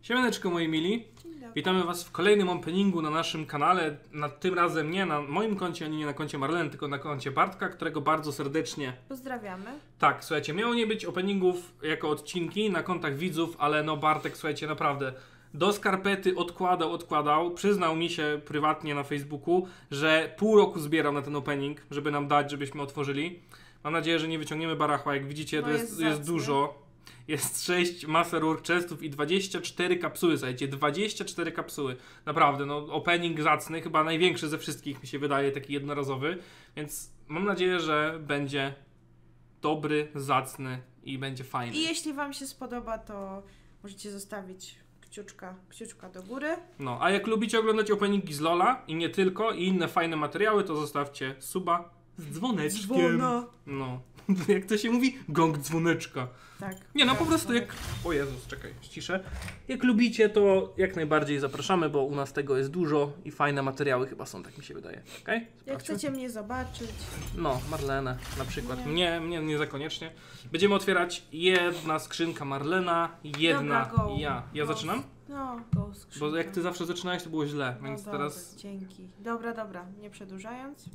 Siemaneczko moi mili, witamy was w kolejnym openingu na naszym kanale, tym razem nie na moim koncie, ani nie na koncie Marleny, tylko na koncie Bartka, którego bardzo serdecznie pozdrawiamy. Tak, słuchajcie, miało nie być openingów jako odcinki na kontach widzów, ale no Bartek, słuchajcie, naprawdę do skarpety odkładał, przyznał mi się prywatnie na Facebooku, że pół roku zbierał na ten opening, żeby nam dać, żebyśmy otworzyli. Mam nadzieję, że nie wyciągniemy barachła, jak widzicie, to jest dużo. Jest 6 Masterwork chestów i 24 kapsuły, słuchajcie, 24 kapsuły. Naprawdę, no opening zacny, chyba największy ze wszystkich mi się wydaje, taki jednorazowy. Więc mam nadzieję, że będzie dobry, zacny i będzie fajny. I jeśli wam się spodoba, to możecie zostawić kciuczka do góry. No, a jak lubicie oglądać openingi z Lola i nie tylko, i inne fajne materiały, to zostawcie suba z dzwoneczkiem. Dzwono. No, jak to się mówi? Gong dzwoneczka. Tak. Nie, no po prostu jak... O Jezus, czekaj, ściszę. Jak lubicie, to jak najbardziej zapraszamy, bo u nas tego jest dużo i fajne materiały chyba są, tak mi się wydaje. Okay? Jak chcecie mnie zobaczyć. No, Marlenę na przykład. Mnie nie za koniecznie. Będziemy otwierać jedna skrzynka Marlena, jedna Dobra, go. ja. Ja Go. zaczynam? No, go skrzynka. Bo jak ty zawsze zaczynałeś, to było źle, No więc dobra, teraz... dzięki. Dobra, nie przedłużając.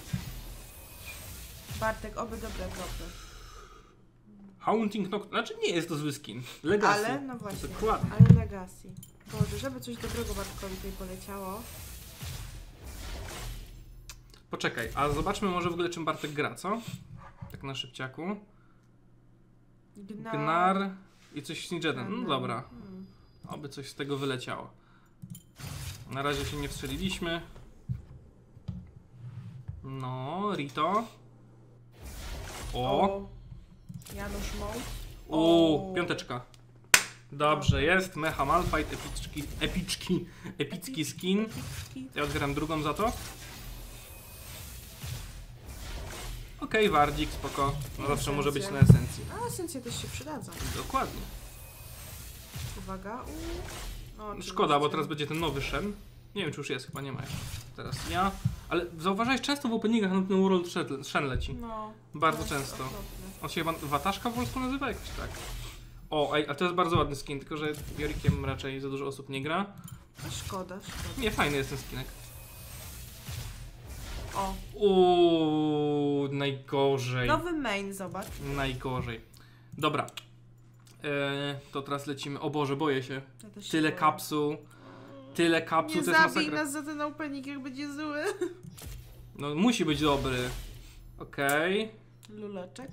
Bartek, oby dobre dropy. Haunting Nocturne, znaczy nie jest to zły skin. Legacy. Ale, no właśnie, Dokładnie. ale Legacy. Boże, żeby coś dobrego Bartkowi tutaj poleciało. Poczekaj, a zobaczmy może w ogóle czym Bartek gra, co? Tak na szybciaku. Gnar i coś z Ninjaden. No dobra. Oby coś z tego wyleciało. Na razie się nie wstrzeliliśmy. No, Rito. O! Janusz Moł. O, piąteczka. Dobrze, jest. Mecha Malphite, epicki skin. Ja odbieram drugą za to. Okej, Wardzik, spoko. No zawsze może być na esencji. A esencje też się przydadzą. Dokładnie. Uwaga. No, Szkoda, bo teraz będzie ten nowy Shen. Nie wiem, czy już jest, chyba nie ma jeszcze. Teraz ja. Ale zauważałeś, często w openingach na ten World Shen leci. No. Bardzo często. On się chyba Wataszka w polsku nazywa jakoś tak. O, a to jest bardzo ładny skin, tylko że Jorikiem raczej za dużo osób nie gra. Szkoda. Nie, fajny jest ten skinek. O. Najgorzej. Nowy main, zobacz. Najgorzej. Dobra. To teraz lecimy. O Boże, boję się. Ja też się Tyle boję. kapsuł. Tyle kapsuł, Nie to jest zabij masakra. nas za ten opening, jak będzie zły. No musi być dobry. Okej. Luleczek.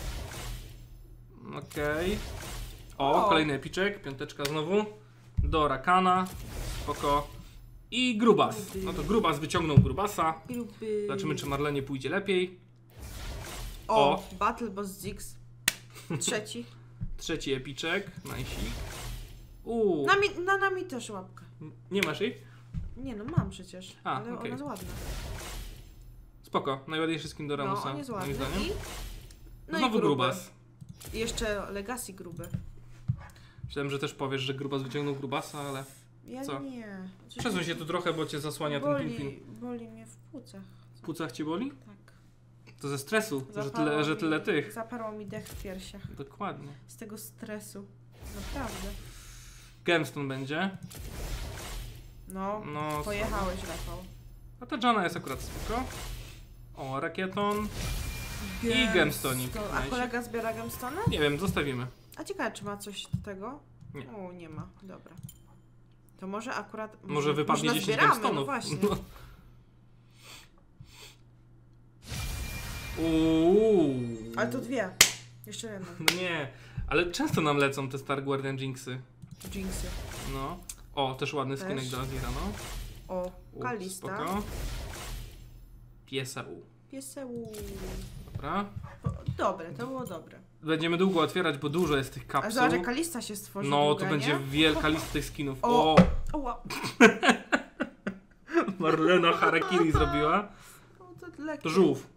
Okej. O, kolejny epiczek. Piąteczka znowu. Do Rakana. Spoko. I Grubas. No to Grubas wyciągnął Grubasa. Gruby. Zobaczymy, czy Marlenie pójdzie lepiej. O. Battle Boss Ziggs. Trzeci epiczek. Najsik. Na nami też łapka. Nie masz jej? Nie no, mam przecież. A, ale okej. ona jest ładna. Spoko. Najładniejszy skin do Ramusa. No, on jest moim ładny. zdaniem. No Znowu i gruby. Grubas. I jeszcze Legacy gruby. Myślałem, że też powiesz, że Grubas wyciągnął Grubasa, ale... Ja Co? nie. Przesuń się tu trochę, bo cię zasłania ten pingwin. Boli mnie w płucach. W płucach cię boli? Tak. To ze stresu, Zaparło że tyle tych. Zaparło mi dech w piersiach. Dokładnie. Z tego stresu. Naprawdę. Gemstone będzie. No, No, pojechałeś, Rafał. a ta Jana jest akurat spoko. O, Rakieton. I Gemstonik. A kolega zbiera gemstone? Nie wiem, zostawimy. A ciekawe, czy ma coś do tego? Nie. O, nie ma. Dobra. To może akurat... Może wypadnie 10 zbieramy, gemstonów. no właśnie. Ale to dwie. Jeszcze jedna. No nie, ale często nam lecą te Star Guardian Jinxy. Jinxy. No. O, też ładny Też. skinek do Azira, no. O, Kalista. Spoko. Pieseł. Pieseł. Dobra. Dobre, to było dobre. Będziemy długo otwierać, bo dużo jest tych A kapsuł. zobacz, że Kalista się stworzy. No, długa, to będzie nie? wielka lista tych skinów. O. O! O, wow. Marlena harakiri zrobiła. O, to lekkie. To żółw.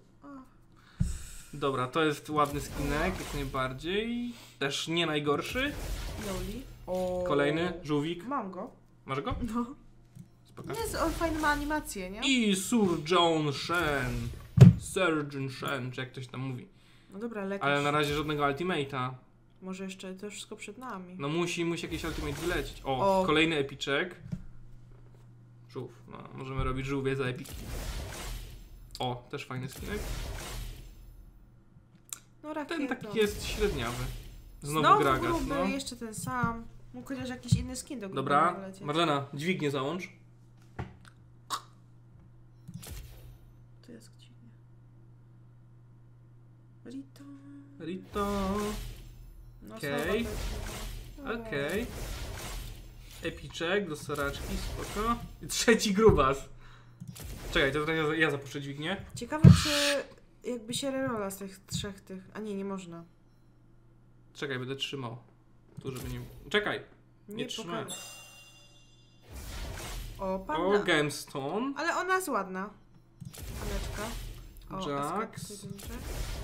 Dobra, to jest ładny skinek, jak najbardziej. Też nie najgorszy. Joli. O. Kolejny, żółwik. Mam go. Masz go? No. Spoko. Jest, on fajny ma animację, nie? I Surgeon Shen. Surgeon Shen, czy jak ktoś tam mówi. No dobra, lekarz. Ale na razie żadnego ultimate'a. Może jeszcze to wszystko przed nami. No musi jakiś ultimate wylecieć. O, kolejny epiczek. Żółw. No, możemy robić żółwie za epiki. O, też fajny skinek. No rakieta. Ten taki jest średniawy. Znowu Gragas, gruby, no. jeszcze ten sam. Mógł chociaż jakiś inny skin do grubego Dobra, wylecieć. Marlena, dźwignię załącz. Tu jest dźwignia. Rito. Rito. No, Okej. słaba to Okej. Epiczek do soraczki, spoko. I trzeci grubas. Czekaj, to teraz ja zapuszczę dźwignię. Ciekawe, czy jakby się rerola z tych trzech tych... A nie można. Czekaj, będę trzymał. Tu, żeby nie... Czekaj! Nie trzymaj. pokażę. O, panna. O, gemstone. Ale ona jest ładna. Paneczka. O, Jax. aspekt jedynczy.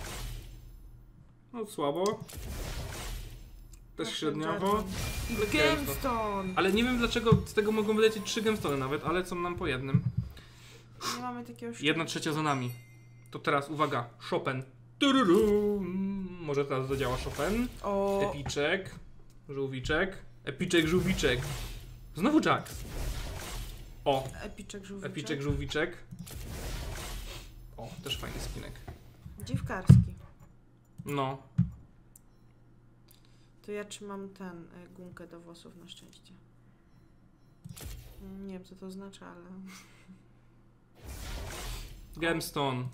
No słabo. Też Proszę, średniowo. Gemstone! Ale nie wiem dlaczego z tego mogą wylecieć 3 gemstone nawet, ale są nam po jednym. Nie mamy takiego 1/3 za nami. To teraz uwaga, Chopin. Tururu. Może teraz zadziała Chopin. O, Epiczek. Żółwiczek. Epiczek, żółwiczek. Znowu Jax. O, epiczek żółwiczek. epiczek, żółwiczek. O, też fajny skinek. Dziwkarski. No. To ja trzymam gumkę do włosów na szczęście. Nie wiem co to znaczy, ale... Gemstone.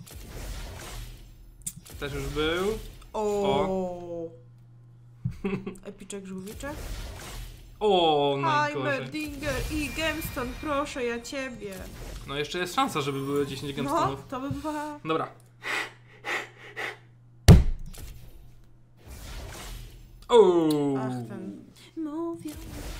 Też już był. O. Epiczek żółwiczek. O, najgorzej. Heimerdinger i Gemstone, proszę ja ciebie. No jeszcze jest szansa, żeby były 10 gemstone'ów. No, to by była... Dobra. O. Ach, ten... Mówię.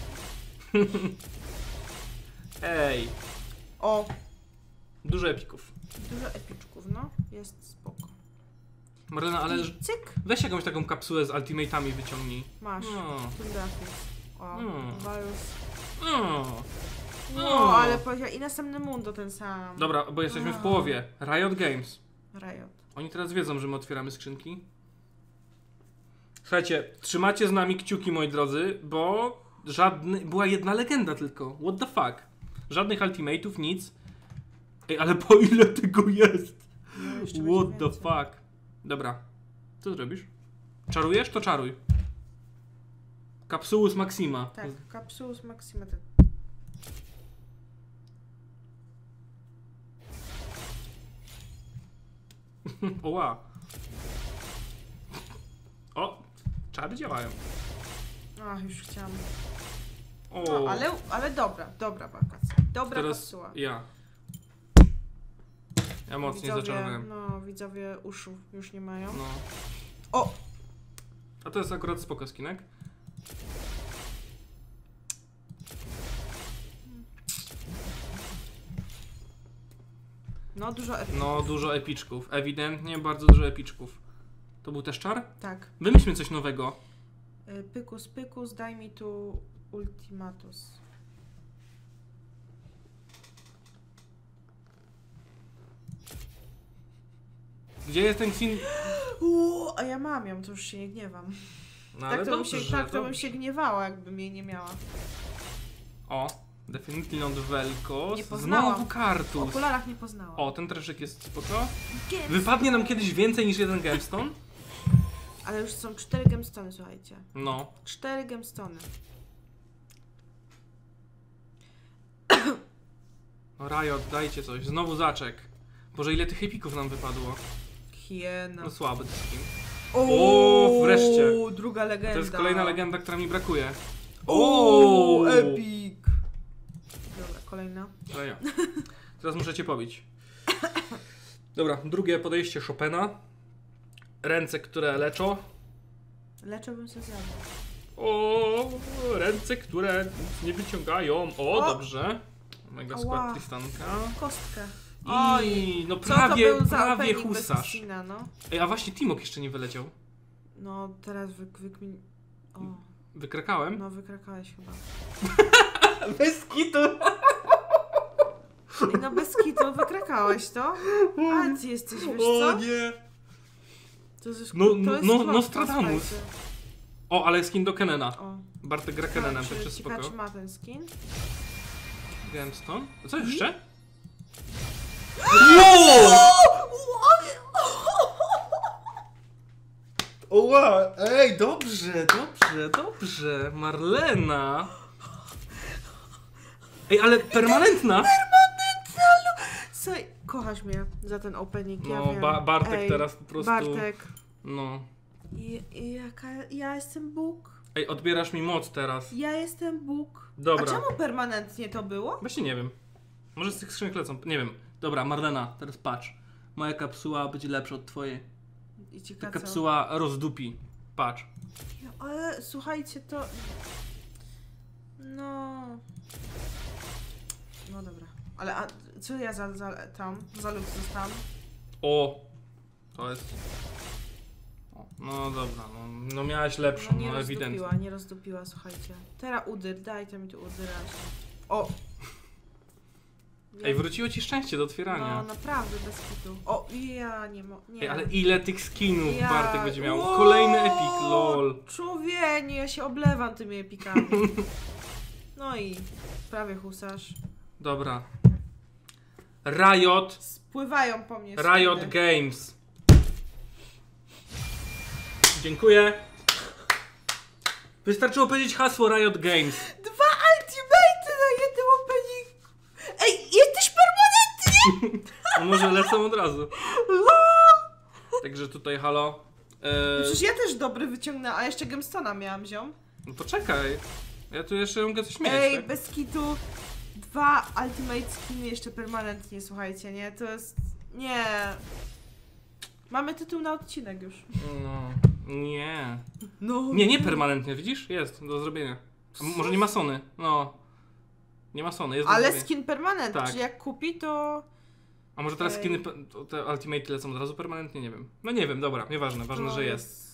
Ej. O, Dużo epików. dużo epiczków, no. Jest spoko. Marlena, ale I cyk, weź jakąś taką kapsułę z ultimate'ami wyciągnij. masz. No. Tundafis. O, Virus. No. No, ale powiedział i następny Mundo ten sam. Dobra, bo jesteśmy w połowie. Riot Games. Riot. Oni teraz wiedzą, że my otwieramy skrzynki. Słuchajcie, trzymacie z nami kciuki, moi drodzy, bo była jedna legenda tylko. What the fuck? Żadnych ultimate'ów, nic. Ej, ale po ile tego jest? No, jeszcze What będzie the więcej. fuck? Dobra. Co zrobisz? Czarujesz? To czaruj. Kapsułus Maxima. Tak, Capsules Maxima. Oła. O! Czary działają. Ach, już chciałam. O! No, ale dobra wakacja. Dobra Teraz kapsuła. ja. Ja mocniej Widzowie, zaczarowałem. no, widzowie uszu już nie mają. No. O! A to jest akurat spoko skinek. No, dużo epiczków. No, dużo epiczków. Ewidentnie bardzo dużo epiczków. To był też czar? Tak. Wymyślmy coś nowego. Pykus, daj mi tu ultimatus. Gdzie jest ten kin? A ja mam ją, to już się nie gniewam. No, ale tak to, dobrze, bym się gniewała, jakbym jej nie miała. O, Definitely Not Velcos. Nie poznałam. Znowu W Kartus. okularach nie poznałam. O, ten treszek jest spoko. Gemstone. Wypadnie nam kiedyś więcej niż jeden gemstone? Ale już są 4 gemstony, słuchajcie. No. 4 gemstony. No Riot, dajcie coś. Znowu zaczek. Boże, ile tych epików nam wypadło. Hiena. No słaby ten skin. O, wreszcie. Druga legenda. To jest kolejna legenda, która mi brakuje. O, epic. Dobra, kolejna. No ja. Teraz muszę cię pobić. Dobra, drugie podejście Chopina. Ręce, które leczą. Leczę bym się zjadła. O, ręce, które nic nie wyciągają. O, O! dobrze. Mega Ała. skład Tristanka. Kostkę. I no Co prawie, to był za prawie opening bez husarz. Sina, no? Ej, a właśnie Timok jeszcze nie wyleciał. No, teraz O, Wykrakałem? no wykrakałeś chyba. Bez kitu. Ej, no bez kitu wykrakałeś to? A ty jesteś, wiesz co? O nie. To jest, No, to jest no, klątwa, Nostradamus. słuchajcie. O, ale skin do Kenena. O. Bartek gra Kenenem, Czy także spoko. Pikachu ma ten skin? Gemstone? Co jeszcze? Wow! Oła, ej, dobrze. Marlena. Ej, ale permanentna. Słuchaj, kochasz mnie za ten opening, ja No, wiem. Bartek Ej, teraz po prostu... Bartek. No. Ja jestem Bóg. Ej, odbierasz mi moc teraz. Ja jestem Bóg. Dobra. A czemu permanentnie to było? Właśnie nie wiem. Może z tych skrzynek lecą, nie wiem. Dobra, Marlena, teraz patrz. Moja kapsuła będzie lepsza od twojej. I ci Ta kacał. kapsuła rozdupi. Patrz. Ale słuchajcie, to... No dobra. Ale a co ja za luk zostałam? O! To jest... O, no dobra, no miałaś lepszą, no ewidentnie. Nie rozdupiła, słuchajcie. Teraz udyr, dajcie mi tu udyrać. O! Ej, wróciło ci szczęście do otwierania. No naprawdę, bez kitu. O, ja nie mogę. Ej, ale ile tych skinów Bartek będzie miał? Kolejny epik, lol. Człowiek, ja się oblewam tymi epikami. No i prawie husarz. Dobra. Riot. Spływają po mnie. Riot Games. Dziękuję. Wystarczyło powiedzieć hasło Riot Games. 2 ultimate'y na jednym opening. Ej, jesteś permanentnie! No może lecą od razu. Także tutaj halo. Przecież ja też dobry wyciągnę, a jeszcze Gemstona miałam, ziom. No poczekaj. Ja tu jeszcze mogę coś mieć. Ej, tak? bez kitu. 2 ultimate skiny jeszcze permanentnie, słuchajcie, nie? To jest... Nie. Mamy tytuł na odcinek już. No. Nie. No. Nie permanentnie, widzisz? Jest, do zrobienia. A może nie ma Sony? No. Nie ma Sony, jest do Ale zrobienia. skin permanent, Tak. czyli jak kupi, to... A może teraz skiny, te Ultimate lecą od razu permanentnie? Nie wiem. No nie wiem, dobra, nieważne, ważne, że jest.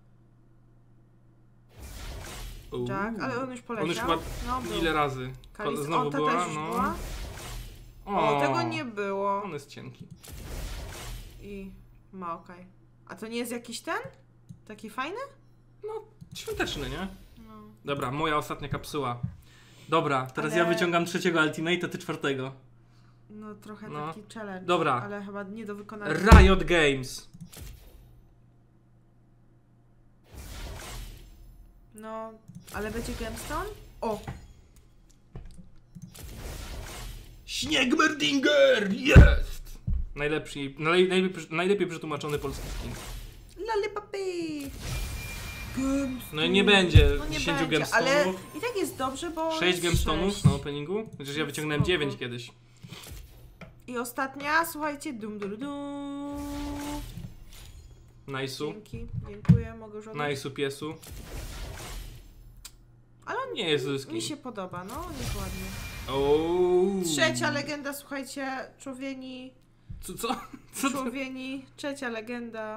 Jack, ale on już poleciał. On już chyba no, był. ile razy? Znowu ta była? też już No. była? O, tego nie było. On jest cienki. I ma okej. A to nie jest jakiś ten? Taki fajny? No, świąteczny, nie? No. Dobra, moja ostatnia kapsuła. Dobra, teraz Ale- ja wyciągam trzeciego Ultimate, a ty czwartego. No trochę No. taki challenge. Dobra. Ale chyba nie do wykonania. Riot Games. No, ale będzie Gemstone? O! Śniegmerdinger! Jest! Najlepiej przetłumaczony polski skin. Lollipopy! No i nie będzie No nie 10 będzie, gemstone'ów. ale i tak jest dobrze, bo 6 jest gemstone'ów 6. na openingu. Chociaż ja wyciągnąłem Spoko. 9 kiedyś. I ostatnia, słuchajcie, dum dum dum. Nice'u. Dziękuję, mogę już oddać. Nice'u piesu. Ale on Nie jest skin. mi się podoba, no, jest ładnie. Ooo. Trzecia legenda, słuchajcie, człowieni, Co? człowieni, trzecia legenda.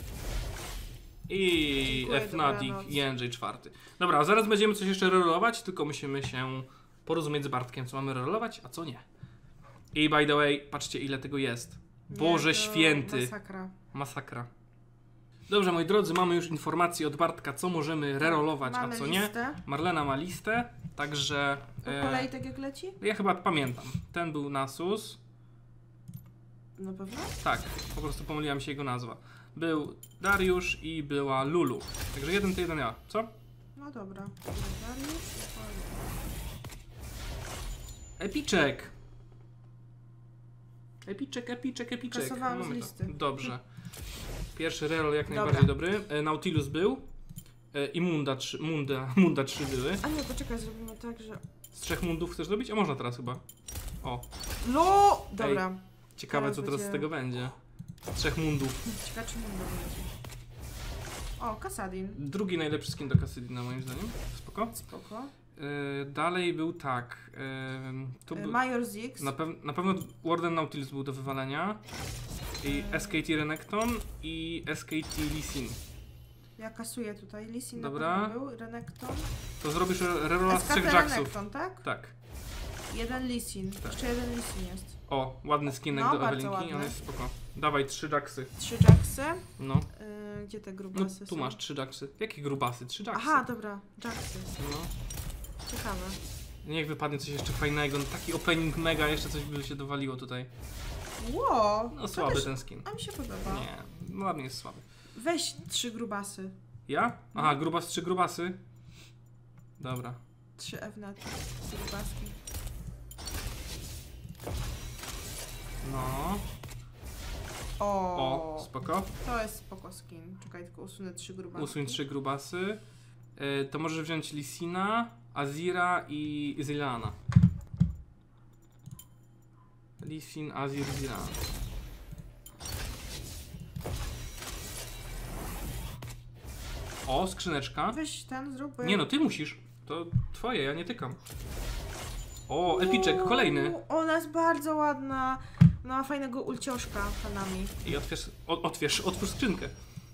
I Dziękuję, Fnatic dobranoc. i Andrzej czwarty. Dobra, a zaraz będziemy coś jeszcze rolować, tylko musimy się porozumieć z Bartkiem, co mamy rolować, a co nie. I by the way, patrzcie ile tego jest. Boże Nie, to święty. Masakra. Masakra. Dobrze, moi drodzy, mamy już informacje od Bartka, co możemy rerolować, Mamy a co nie. listę. Marlena ma listę, także... Po kolei tak jak leci? Ja chyba pamiętam. Ten był Nasus. Na pewno? Tak, po prostu pomyliła mi się jego nazwa. Był Dariusz i była Lulu. Także jeden to jeden ja. Co? No dobra. Epiczek. Epiczek. Kasowałam z Mamy to. listy. Dobrze. Pierwszy reroll jak Dobra. najbardziej dobry. Nautilus był. I Munda 3 były. A nie, poczekaj, zrobimy tak, że... Z 3 mundów chcesz zrobić? A można teraz chyba. O, No! Dobra. ciekawe Teraz co teraz z będzie- tego będzie. Z 3 mundów. Ciekawe, czy mundo będzie. O, Kassadin. Drugi najlepszy skin do Kassadina moim zdaniem. Spoko. Spoko. Dalej był tak. Tu był, Major Ziggs. na pewno Warden Nautilus był do wywalenia. I SKT Renekton i SKT Lee Sin. Ja kasuję tutaj. Lee Sin Dobra. na pewno był. Renekton. To zrobisz rerola z 3 SKT Jacksów. Renekton, tak? Tak. Jeden Lee Sin. Jeszcze jeden Lee Sin jest. O, ładny skinek No, do bardzo Ewelinki, ładny. on jest spoko. Dawaj 3 jacksy. 3 Jacksy. No. Gdzie te No grubasy tu są? masz 3 jacksy. Jakie grubasy? 3 jacksy. Aha, dobra. Jacksy. No. Ciekawe. Niech wypadnie coś jeszcze fajnego. No, taki opening mega, jeszcze coś by się dowaliło tutaj. Wow. No to słaby też- ten skin. A mi się podoba. Nie, no, dla mnie jest słaby. Weź 3 grubasy. Ja? Aha, grubas 3 grubasy. Dobra. 3 Fnaty. 3 grubaski. No. O, spoko. To jest spoko skin. Czekaj, tylko usunę 3 grubaski. Usuń 3 grubasy. To możesz wziąć Lisina, Azira i Zilana. Lisin, Azir, Zilan. O, skrzyneczka. Weź ten, zrób. bo Nie ja- no, ty musisz. To twoje, ja nie tykam. O, epiczek, kolejny. Ona jest bardzo ładna. No, ma fajnego ulcioszka fanami. I otwórz skrzynkę.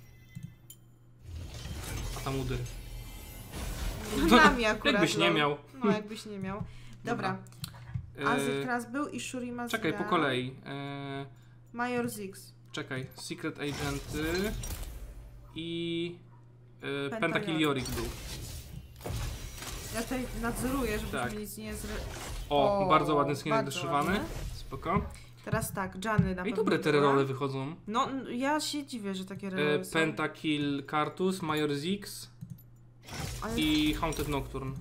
A tam udyr. Nami akurat. Jakbyś nie lol. miał. No, jakbyś nie miał. Dobra. Azir teraz był i Shuri ma Czekaj, po kolei. Major Ziggs. Czekaj, Secret Agenty i Pentakill Pentakill Yorick był. Ja tutaj nadzoruję, żebyśmy Tak. nic nie O, O, bardzo ładny skinek bardzo doszywany. ładny. Spoko. Teraz tak, Janny na I pewno dobre te była. role wychodzą. No, ja się dziwię, że takie role są. Pentakill Cartus, Major Ziggs Ale... i Haunted Nocturne.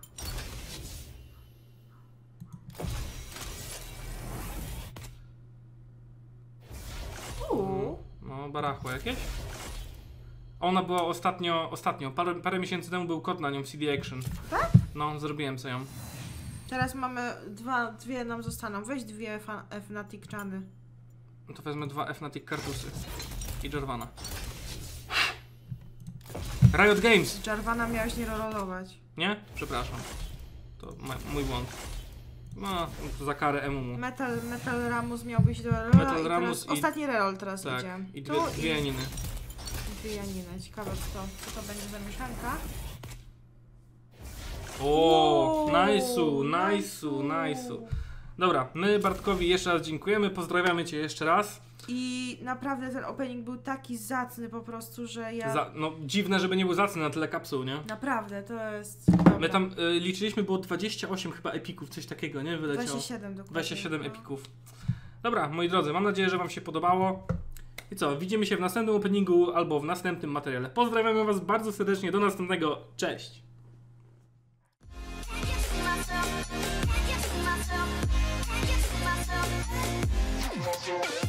No, barachło jakieś. Ona była ostatnio, parę miesięcy temu był kod na nią w CD Action. Tak? No, zrobiłem sobie ją. Teraz mamy dwie nam zostaną. Weź 2 Fnatic Janny. No to wezmę 2 Fnatic Cartusy i Jarvana. Riot Games! Jarvana miałeś nie rolować. Nie? Przepraszam. To mój błąd. No, to za karę Emumu. Metal Ramus miałbyś do rerola. Metal i Ramus teraz ostatni reroll teraz Tak, idzie. i Tu dwie Janiny. Dwie Janiny. Ciekawe co to będzie za mieszanka. O, Wow, nice'u. Dobra, my Bartkowi jeszcze raz dziękujemy, pozdrawiamy Cię jeszcze raz. I naprawdę ten opening był taki zacny po prostu, że ja... No dziwne, żeby nie był zacny na tyle kapsuł, nie? Naprawdę, to jest... My tam liczyliśmy, było 28 chyba epików, coś takiego, nie? Wyleciało. 27 dokładnie. 27 no. epików. Dobra, moi drodzy, mam nadzieję, że Wam się podobało. I co, widzimy się w następnym openingu albo w następnym materiale. Pozdrawiamy Was bardzo serdecznie, do następnego, cześć! Can't get to myself.